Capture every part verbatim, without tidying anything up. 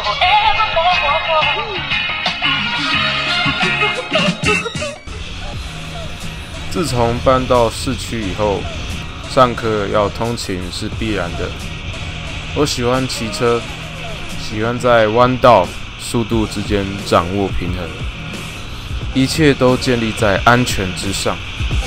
自从搬到市区以后，上课要通勤是必然的。我喜欢骑车，喜欢在弯道、速度之间掌握平衡，一切都建立在安全之上。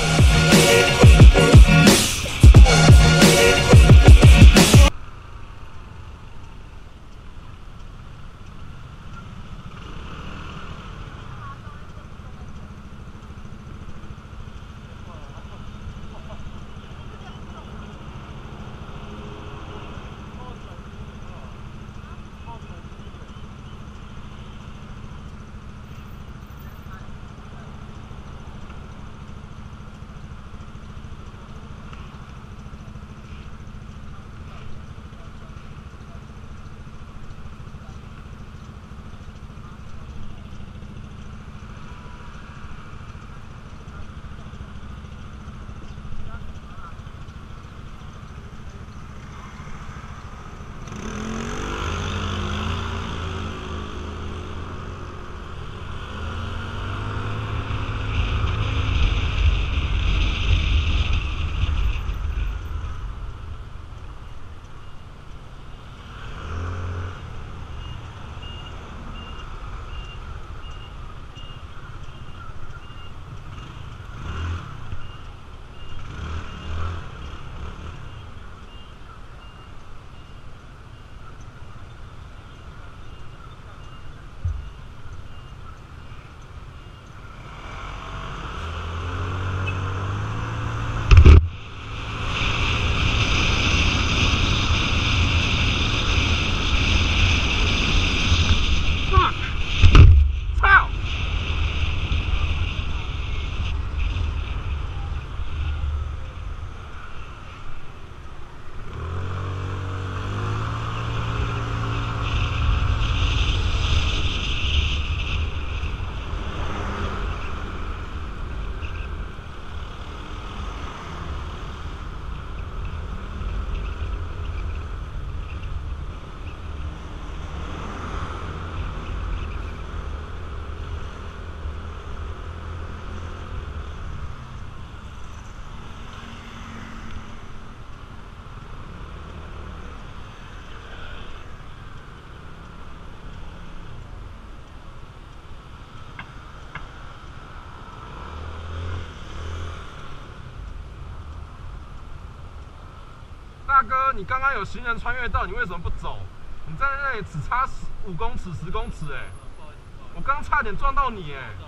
大哥，你刚刚有行人穿越道，你为什么不走？你在那里只差五公尺、十公尺，哎，我刚差点撞到你，哎，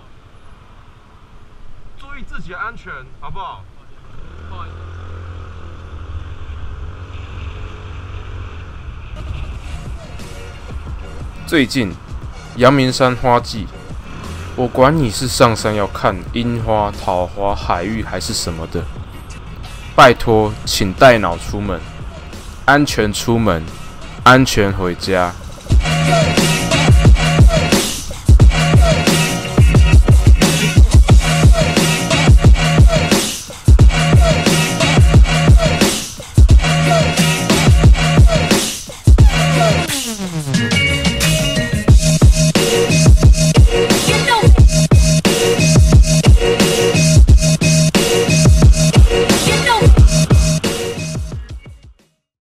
注意自己的安全，好不好？不好意思。 最近，阳明山花季，我管你是上山要看樱花、桃花、海芋还是什么的，拜托，请带脑出门。安全出门，安全回家。